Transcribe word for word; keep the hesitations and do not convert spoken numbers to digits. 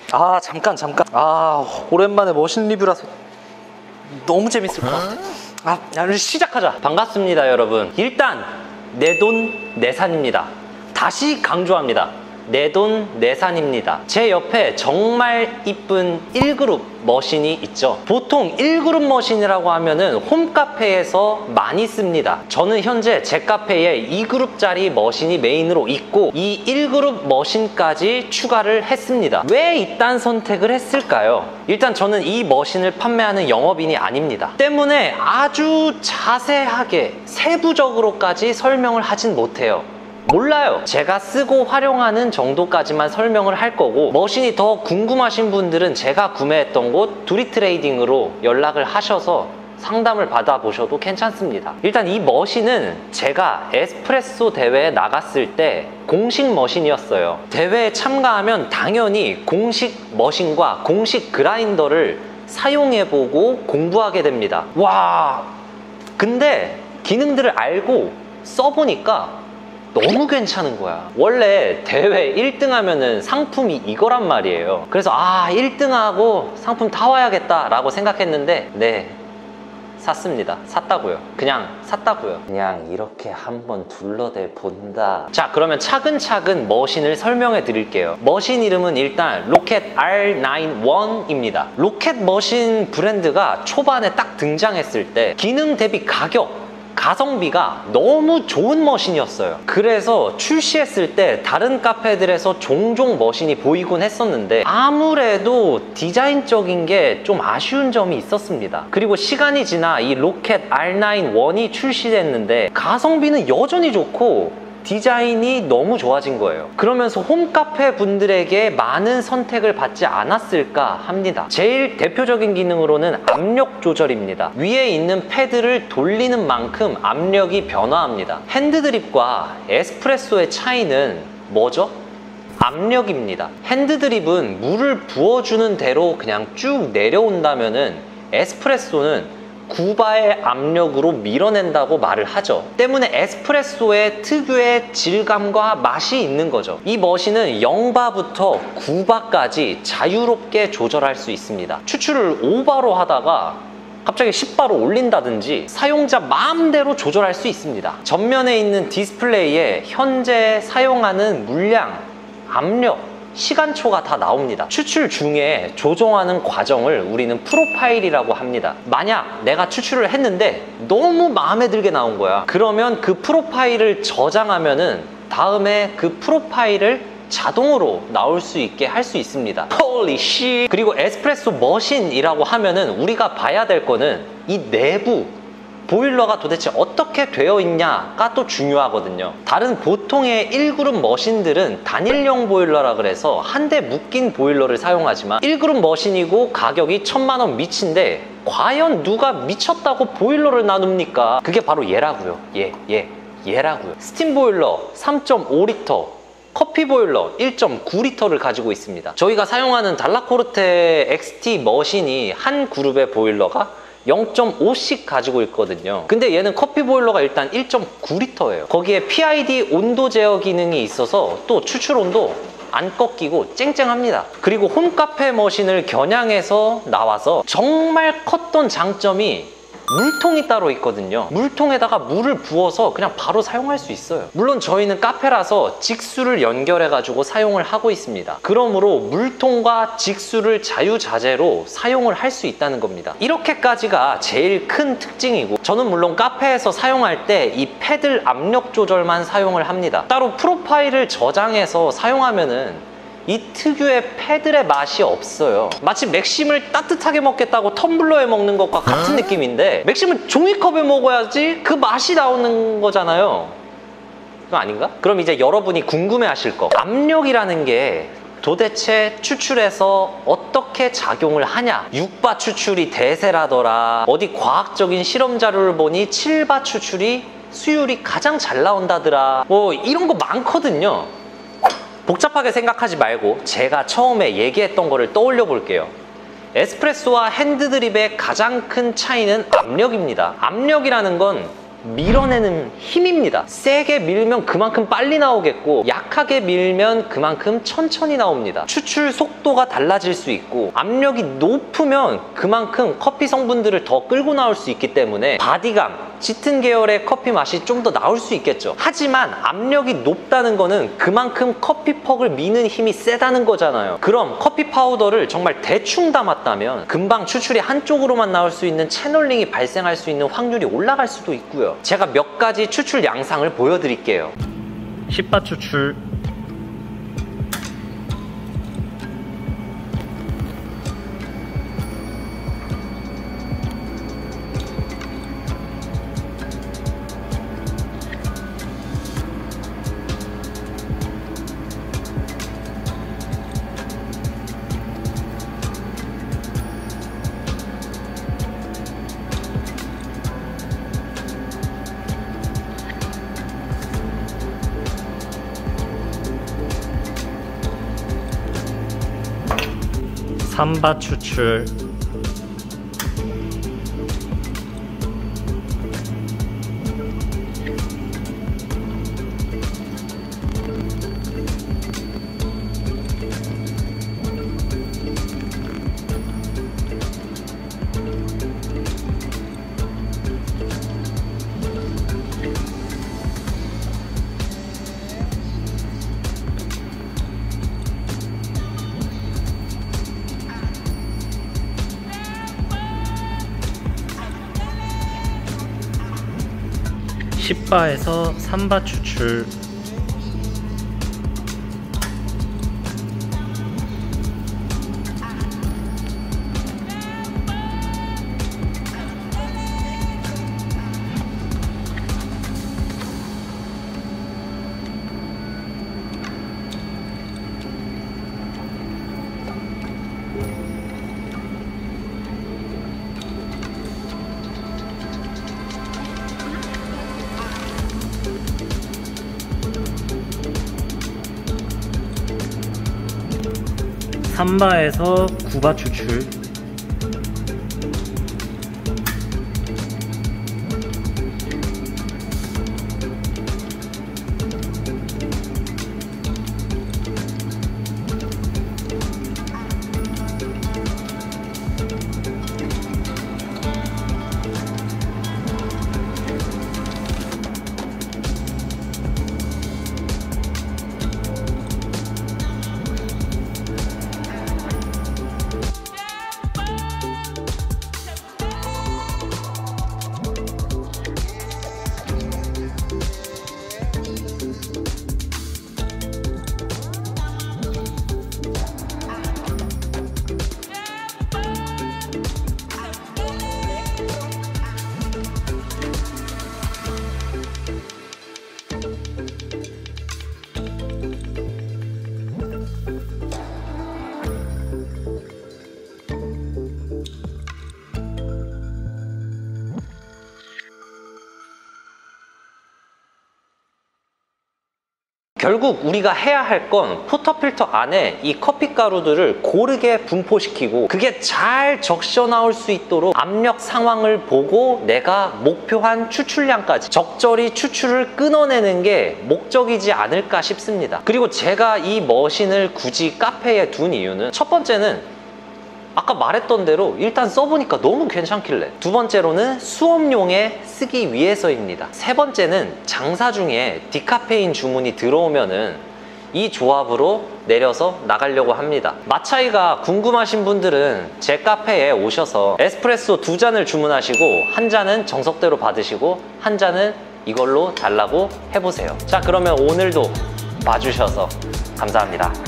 아 잠깐 잠깐 아 오랜만에 머신 리뷰라서 너무 재밌을 것 같아. 아, 야, 시작하자. 반갑습니다 여러분. 일단 내 돈 내산입니다. 다시 강조합니다. 내 돈 내산입니다. 제 옆에 정말 이쁜 일 그룹 머신이 있죠. 보통 일 그룹 머신이라고 하면은 홈카페에서 많이 씁니다. 저는 현재 제 카페에 이 그룹짜리 머신이 메인으로 있고 이 일 그룹 머신까지 추가를 했습니다. 왜 이딴 선택을 했을까요? 일단 저는 이 머신을 판매하는 영업인이 아닙니다. 때문에 아주 자세하게 세부적으로까지 설명을 하진 못해요. 몰라요. 제가 쓰고 활용하는 정도까지만 설명을 할 거고, 머신이 더 궁금하신 분들은 제가 구매했던 곳 두리트레이딩으로 연락을 하셔서 상담을 받아보셔도 괜찮습니다. 일단 이 머신은 제가 에스프레소 대회에 나갔을 때 공식 머신이었어요. 대회에 참가하면 당연히 공식 머신과 공식 그라인더를 사용해보고 공부하게 됩니다. 와, 근데 기능들을 알고 써보니까 너무 괜찮은 거야. 원래 대회 일 등 하면은 상품이 이거란 말이에요. 그래서 아, 일 등 하고 상품 타와야겠다 라고 생각했는데, 네, 샀습니다. 샀다고요. 그냥 샀다고요. 그냥 이렇게 한번 둘러대 본다. 자, 그러면 차근차근 머신을 설명해 드릴게요. 머신 이름은 일단 로켓 알 나인원입니다. 로켓 머신 브랜드가 초반에 딱 등장했을 때 기능 대비 가격, 가성비가 너무 좋은 머신이었어요. 그래서 출시했을 때 다른 카페들에서 종종 머신이 보이곤 했었는데 아무래도 디자인적인 게 좀 아쉬운 점이 있었습니다. 그리고 시간이 지나 이 로켓 알 나인원이 출시됐는데 가성비는 여전히 좋고 디자인이 너무 좋아진 거예요. 그러면서 홈카페 분들에게 많은 선택을 받지 않았을까 합니다. 제일 대표적인 기능으로는 압력 조절입니다. 위에 있는 패드를 돌리는 만큼 압력이 변화합니다. 핸드드립과 에스프레소의 차이는 뭐죠? 압력입니다. 핸드드립은 물을 부어주는 대로 그냥 쭉 내려온다면은 에스프레소는 구바의 압력으로 밀어낸다고 말을 하죠. 때문에 에스프레소의 특유의 질감과 맛이 있는 거죠. 이 머신은 영바부터 구바까지 자유롭게 조절할 수 있습니다. 추출을 오 바로 하다가 갑자기 십 바로 올린다든지 사용자 마음대로 조절할 수 있습니다. 전면에 있는 디스플레이에 현재 사용하는 물량, 압력, 시간초가 다 나옵니다. 추출 중에 조정하는 과정을 우리는 프로파일이라고 합니다. 만약 내가 추출을 했는데 너무 마음에 들게 나온 거야. 그러면 그 프로파일을 저장하면은 다음에 그 프로파일을 자동으로 나올 수 있게 할 수 있습니다. Holy shit! 그리고 에스프레소 머신이라고 하면은 우리가 봐야 될 거는 이 내부 보일러가 도대체 어떻게 되어 있냐가 또 중요하거든요. 다른 보통의 일 그룹 머신들은 단일형 보일러라 그래서 한 대 묶인 보일러를 사용하지만 일 그룹 머신이고 가격이 천만 원 미친데 과연 누가 미쳤다고 보일러를 나눕니까? 그게 바로 얘라고요. 얘, 얘, 얘라고요. 스팀 보일러 삼 점 오 리터, 커피 보일러 일 점 구 리터를 가지고 있습니다. 저희가 사용하는 달라코르테 엑스티 머신이 한 그룹의 보일러가 영 점 오씩 가지고 있거든요. 근데 얘는 커피 보일러가 일단 일 점 구 리터예요. 거기에 피아이디 온도 제어 기능이 있어서 또 추출 온도 안 꺾이고 쨍쨍합니다. 그리고 홈카페 머신을 겨냥해서 나와서 정말 컸던 장점이 물통이 따로 있거든요. 물통에다가 물을 부어서 그냥 바로 사용할 수 있어요. 물론 저희는 카페라서 직수를 연결해 가지고 사용을 하고 있습니다. 그러므로 물통과 직수를 자유자재로 사용을 할 수 있다는 겁니다. 이렇게까지가 제일 큰 특징이고, 저는 물론 카페에서 사용할 때 이 패들 압력 조절만 사용을 합니다. 따로 프로파일을 저장해서 사용하면은 이 특유의 패들의 맛이 없어요. 마치 맥심을 따뜻하게 먹겠다고 텀블러에 먹는 것과 같은 느낌인데, 맥심은 종이컵에 먹어야지 그 맛이 나오는 거잖아요. 그거 아닌가? 그럼 이제 여러분이 궁금해 하실 거, 압력이라는 게 도대체 추출해서 어떻게 작용을 하냐? 육 바 추출이 대세라더라, 어디 과학적인 실험 자료를 보니 칠 바 추출이 수율이 가장 잘 나온다더라, 뭐 이런 거 많거든요. 복잡하게 생각하지 말고 제가 처음에 얘기했던 거를 떠올려 볼게요. 에스프레소와 핸드드립의 가장 큰 차이는 압력입니다. 압력이라는 건 밀어내는 힘입니다. 세게 밀면 그만큼 빨리 나오겠고 약하게 밀면 그만큼 천천히 나옵니다. 추출 속도가 달라질 수 있고 압력이 높으면 그만큼 커피 성분들을 더 끌고 나올 수 있기 때문에 바디감, 짙은 계열의 커피 맛이 좀 더 나올 수 있겠죠. 하지만 압력이 높다는 거는 그만큼 커피퍽을 미는 힘이 세다는 거잖아요. 그럼 커피 파우더를 정말 대충 담았다면 금방 추출이 한쪽으로만 나올 수 있는 채널링이 발생할 수 있는 확률이 올라갈 수도 있고요. 제가 몇 가지 추출 양상을 보여드릴게요. 십 바 추출, 삼 바 추출, 십 바에서 삼 바 추출, 삼 바에서 구 바 추출, 결국 우리가 해야 할 건 포터필터 안에 이 커피 가루들을 고르게 분포시키고 그게 잘 적셔 나올 수 있도록 압력 상황을 보고 내가 목표한 추출량까지 적절히 추출을 끊어내는 게 목적이지 않을까 싶습니다. 그리고 제가 이 머신을 굳이 카페에 둔 이유는 첫 번째는 아까 말했던 대로 일단 써보니까 너무 괜찮길래, 두 번째로는 수업용에 쓰기 위해서입니다. 세 번째는 장사 중에 디카페인 주문이 들어오면은 이 조합으로 내려서 나가려고 합니다. 맛 차이가 궁금하신 분들은 제 카페에 오셔서 에스프레소 두 잔을 주문하시고 한 잔은 정석대로 받으시고 한 잔은 이걸로 달라고 해보세요. 자, 그러면 오늘도 봐주셔서 감사합니다.